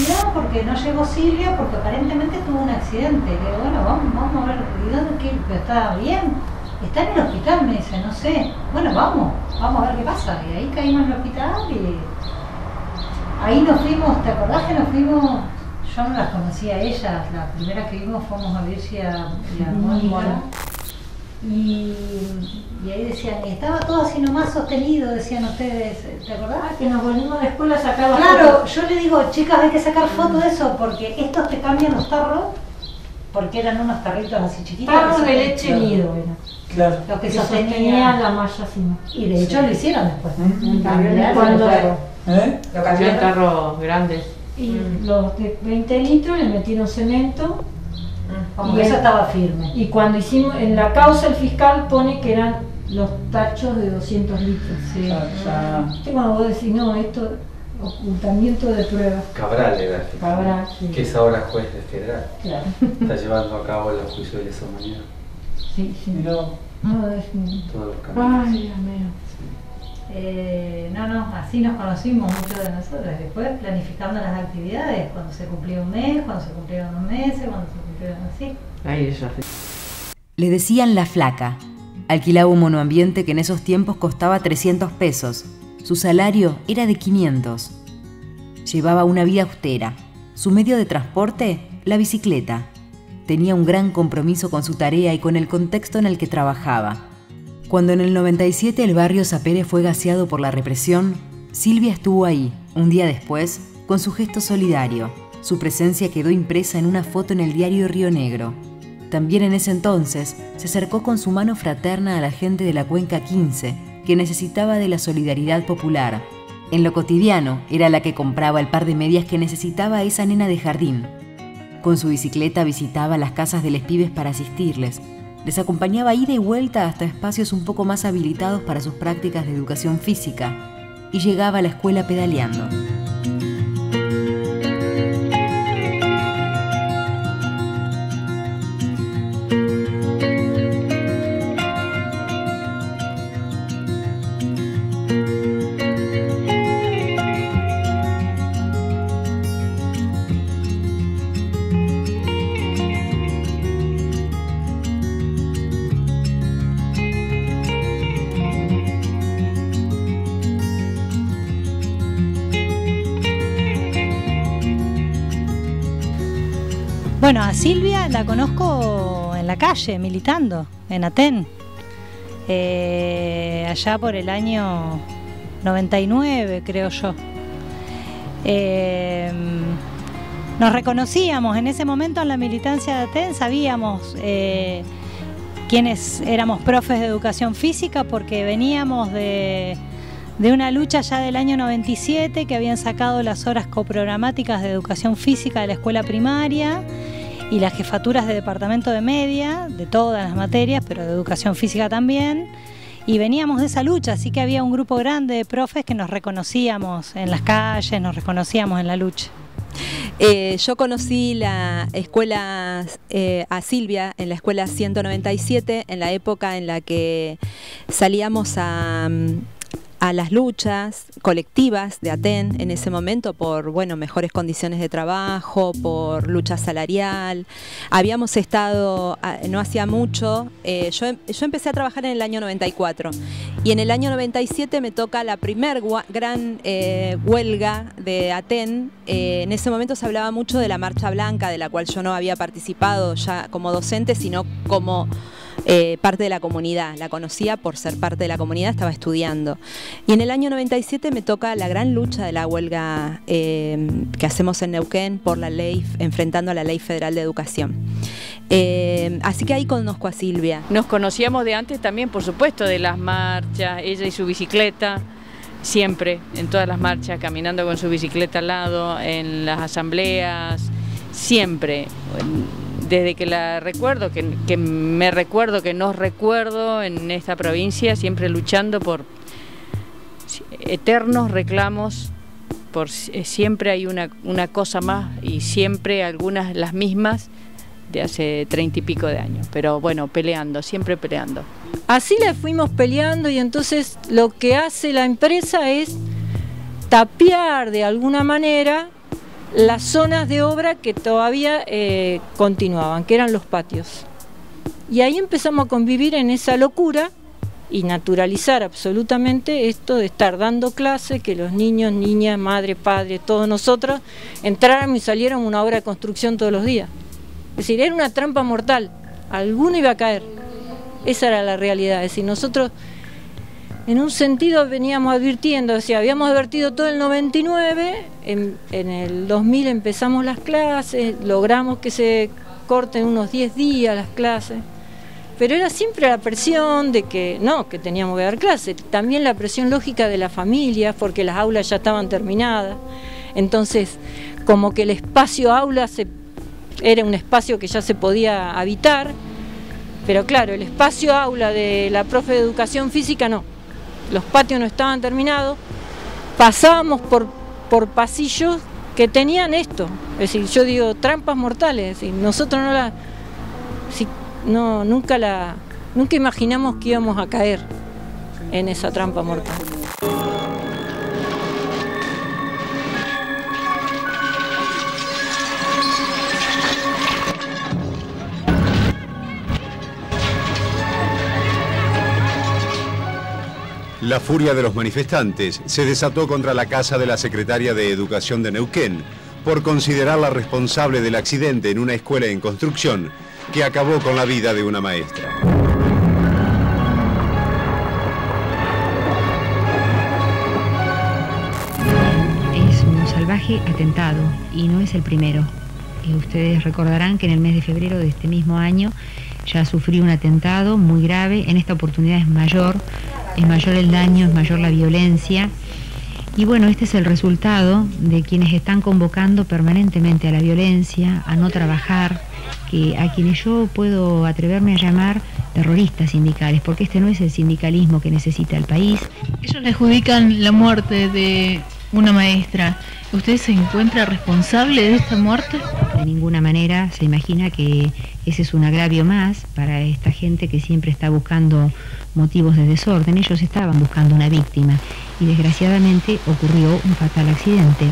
actividad porque no llegó Silvia, porque aparentemente tuvo un accidente. Le digo, bueno, vamos a ver, ¿y dónde qué? ¿Pero está bien? Está en el hospital, me dice, no sé. Bueno, vamos a ver qué pasa. Y ahí caímos en el hospital y ahí nos fuimos, ¿te acordás que nos fuimos? Yo no las conocía a ellas, la primera que vimos fuimos a Virgi y a Mónica. Y ahí decían, y estaba todo así nomás sostenido, decían ustedes, ¿te acordás? Que nos volvimos a la escuela a sacar Claro, fotos. yo le digo, chicas, hay que sacar fotos de eso, porque estos te cambian los tarros, porque eran unos tarritos así chiquitos. Tarros de leche nido era. Claro. Los que Sostenían sostenían la malla así. y de hecho lo hicieron después. Cuando Lo cambiaron tarros grandes. y los de 20 litros le metieron cemento. Como Y que eso el- estaba firme. Y cuando hicimos, en la causa el fiscal pone que eran los tachos de 200 litros. Sí. ¿Viste cuando vos decís, no, esto ocultamiento de pruebas? Cabral era Cabral, sí. que es ahora juez de federal. Claro. Está llevando a cabo los juicios de lesa humanidad. Sí, sí. Mirá. No, es Todos los caminos. Ay, Dios mío. No, así nos conocimos muchos de nosotros. Después planificando las actividades, cuando se cumplía un mes, cuando se cumplieron 2 meses, cuando se cumplieron así. Ay, ella. Le decían la flaca. Alquilaba un monoambiente que en esos tiempos costaba 300 pesos. Su salario era de 500. Llevaba una vida austera. Su medio de transporte, la bicicleta. Tenía un gran compromiso con su tarea y con el contexto en el que trabajaba. Cuando en el 97 el barrio Sapere fue gaseado por la represión, Silvia estuvo ahí, un día después, con su gesto solidario. Su presencia quedó impresa en una foto en el diario Río Negro. También en ese entonces se acercó con su mano fraterna a la gente de la Cuenca 15, que necesitaba de la solidaridad popular. En lo cotidiano era la que compraba el par de medias que necesitaba esa nena de jardín. Con su bicicleta visitaba las casas de los pibes para asistirles. Les acompañaba ida y vuelta hasta espacios un poco más habilitados para sus prácticas de educación física y llegaba a la escuela pedaleando. Bueno, a Silvia la conozco en la calle, militando, en Aten. Allá por el año 99, creo yo. Nos reconocíamos en ese momento en la militancia de Aten, sabíamos quiénes éramos profes de educación física porque veníamos de una lucha ya del año 97 que habían sacado las horas coprogramáticas de educación física de la escuela primaria y las jefaturas de departamento de media, de todas las materias, pero de educación física también. Y veníamos de esa lucha, así que había un grupo grande de profes que nos reconocíamos en las calles, nos reconocíamos en la lucha. Yo conocí la escuela a Silvia en la escuela 197, en la época en la que salíamos a las luchas colectivas de Aten en ese momento por, bueno, mejores condiciones de trabajo, por lucha salarial. Habíamos estado, no hacía mucho, yo empecé a trabajar en el año 94 y en el año 97 me toca la primer gran huelga de Aten. En ese momento se hablaba mucho de la Marcha Blanca, de la cual yo no había participado ya como docente, sino como parte de la comunidad. La conocía por ser parte de la comunidad, estaba estudiando. Y en el año 97 me toca la gran lucha de la huelga que hacemos en Neuquén por la ley, enfrentando a la Ley Federal de Educación. Así que ahí conozco a Silvia. Nos conocíamos de antes también, por supuesto, de las marchas, ella y su bicicleta, siempre, en todas las marchas, caminando con su bicicleta al lado, en las asambleas, siempre. Desde que la recuerdo, que me recuerdo, que nos recuerdo en esta provincia, siempre luchando por eternos reclamos, por siempre hay una cosa más y siempre algunas las mismas de hace 30 y pico de años, pero bueno, peleando, siempre peleando. Así la fuimos peleando y entonces lo que hace la empresa es tapiar de alguna manera las zonas de obra que todavía continuaban, que eran los patios. Y ahí empezamos a convivir en esa locura y naturalizar absolutamente esto de estar dando clases, que los niños, niñas, madre, padre, todos nosotros entráramos y saliéramos una obra de construcción todos los días. Es decir, era una trampa mortal, alguno iba a caer. Esa era la realidad. Es decir, nosotros en un sentido veníamos advirtiendo, decía, habíamos advertido todo el 99, en el 2000 empezamos las clases, logramos que se corten unos 10 días las clases. Pero era siempre la presión de que no, que teníamos que dar clases, también la presión lógica de las familias, porque las aulas ya estaban terminadas, entonces como que el espacio aula era un espacio que ya se podía habitar, pero claro, el espacio aula de la profe de educación física no, los patios no estaban terminados, pasábamos por pasillos que tenían esto, es decir, yo digo trampas mortales, es decir, nosotros nunca imaginamos que íbamos a caer en esa trampa mortal. La furia de los manifestantes se desató contra la casa de la secretaria de Educación de Neuquén por considerarla responsable del accidente en una escuela en construcción que acabó con la vida de una maestra. Es un salvaje atentado y no es el primero. Ustedes recordarán que en el mes de febrero de este mismo año ya sufrió un atentado muy grave. En esta oportunidad es mayor el daño, es mayor la violencia. Y bueno, este es el resultado de quienes están convocando permanentemente a la violencia, a no trabajar, a quienes yo puedo atreverme a llamar terroristas sindicales, porque este no es el sindicalismo que necesita el país. Ellos le adjudican la muerte de una maestra. ¿Usted se encuentra responsable de esta muerte? De ninguna manera. Se imagina que ese es un agravio más para esta gente que siempre está buscando motivos de desorden. Ellos estaban buscando una víctima y desgraciadamente ocurrió un fatal accidente,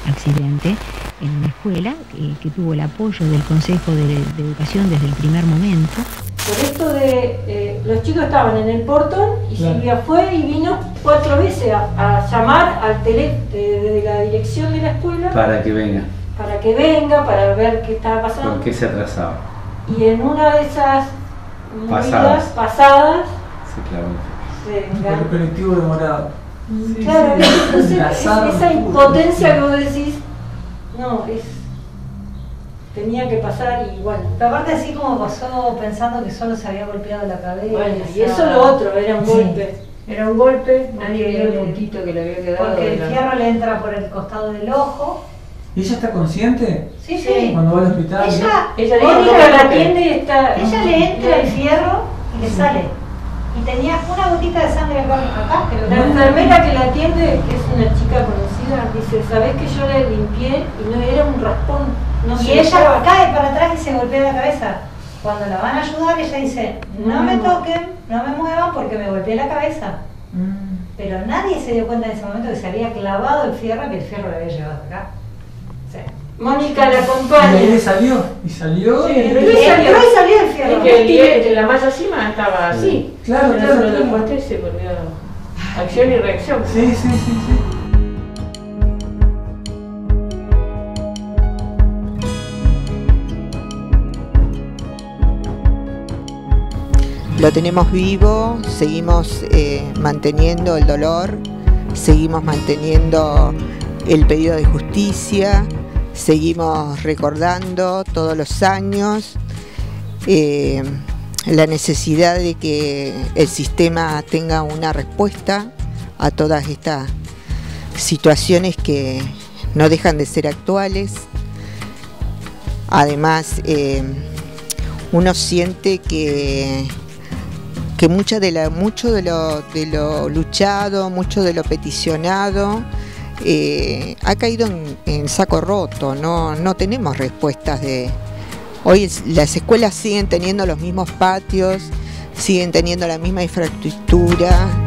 en una escuela que tuvo el apoyo del Consejo de Educación desde el primer momento. Por esto de los chicos estaban en el portón y Silvia fue y vino 4 veces a llamar al de la dirección de la escuela para que venga, para ver qué estaba pasando. ¿Por qué se atrasaba? Y en una de esas movidas pasadas se clavó. El colectivo demorado. Claro, entonces esa impotencia que vos decís, no, tenía que pasar y bueno. Pero aparte así como pasó pensando que solo se había golpeado la cabeza. Bueno, y eso lo otro, era un golpe. Era un golpe, nadie vio el puntito que le había quedado. Porque el fierro le entra por el costado del ojo. ¿Y ella está consciente? Sí, sí. Cuando va al hospital. Ella la atiende y está. Ella le entra el fierro y le sale. Y tenía una gotita de sangre acá. La enfermera que la atiende, que es una chica conocida, dice, ¿sabés que yo la limpié y no era un raspón? No, y ella cae para atrás y se golpea la cabeza. Cuando la van a ayudar, ella dice, no me toquen, no me muevan porque me golpeé la cabeza. Pero nadie se dio cuenta en ese momento que se había clavado el fierro, que el fierro le había llevado acá. O sea, Mónica la acompaña. ¿Y ahí salió? ¿Y salió? Sí, entró y salió el fierro. Es que la malla encima estaba así. Claro, claro. Después se volvió acción y reacción. Sí. Lo tenemos vivo, seguimos manteniendo el dolor, seguimos manteniendo el pedido de justicia, seguimos recordando todos los años la necesidad de que el sistema tenga una respuesta a todas estas situaciones que no dejan de ser actuales. Además, uno siente que mucho de lo luchado, mucho de lo peticionado ha caído en saco roto. No tenemos respuestas de... Hoy las escuelas siguen teniendo los mismos patios, siguen teniendo la misma infraestructura,